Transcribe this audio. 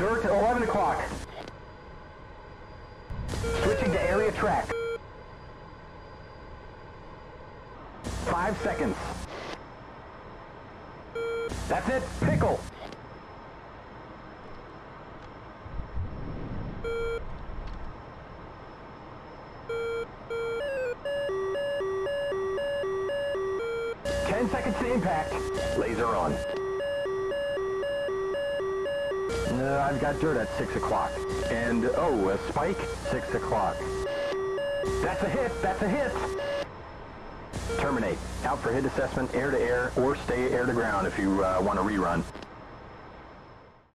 Dirt, 11 o'clock. Switching to area track. 5 seconds. That's it, pickle. Seconds to impact. Laser on. I've got dirt at 6 o'clock. And, oh, a spike? 6 o'clock. That's a hit, that's a hit! Terminate. Out for hit assessment, air to air, or stay air to ground if you want to rerun.